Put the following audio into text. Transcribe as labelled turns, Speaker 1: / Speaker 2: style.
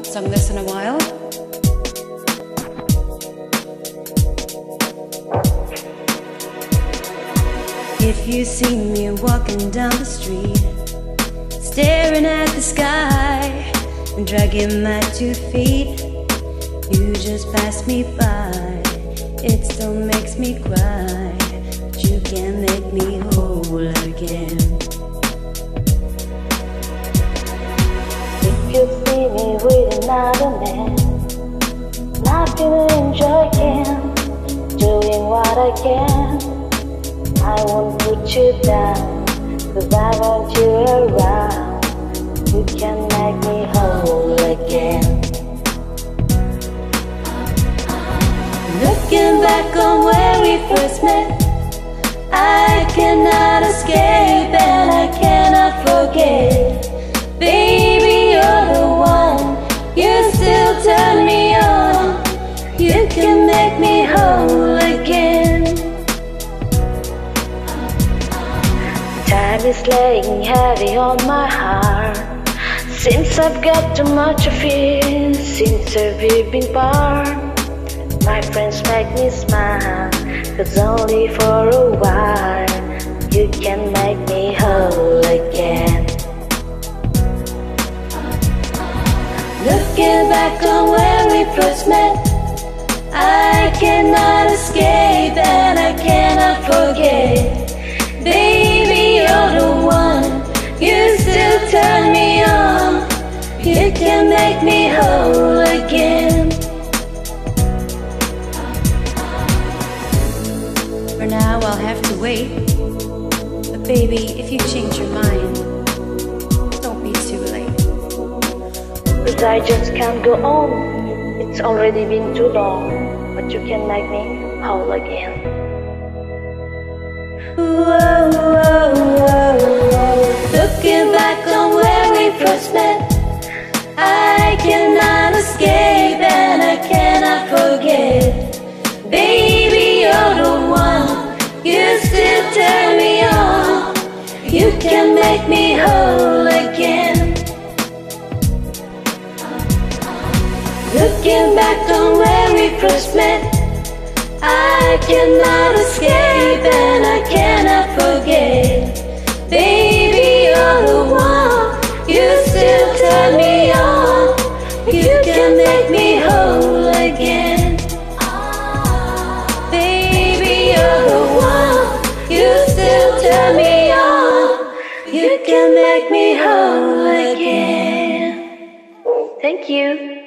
Speaker 1: sung this in a while. If you see me walking down the street, staring at the sky and dragging my 2 feet, you just pass me by. It still makes me cry, but you can make me whole again.
Speaker 2: If you see me with another man, not feeling joy again, doing what I can, I won't put you down, 'cause I want you around. You can make me whole again.
Speaker 1: Looking back on where we first met, I cannot escape and I cannot forget. Baby, you're the one, you still turn me on. You can make me whole again.
Speaker 2: Time is laying heavy on my heart, since I've got too much of it, since we've been apart. My friends make me smile, 'cause only for a while you can make me whole again.
Speaker 1: Looking back on where we first met, I cannot escape and I cannot forget. Baby, you're the one, you still turn me on. You can make me whole again. For now I'll have to wait, but baby, if you change your mind, don't be too late.
Speaker 2: 'Cause I just can't go on, it's already been too long, but you can make me whole again.
Speaker 1: Whoa, whoa, whoa, whoa. Looking back on where we first met, I cannot escape and I cannot forget. Baby, you're the one, you still turn me on. You can make me whole again. Looking back on where we first met, I cannot escape and I cannot forget. Baby, you're the one, you still turn me on. You can make me whole again. Baby, you're the one, you still turn me on. You can make me whole again.
Speaker 2: Thank you.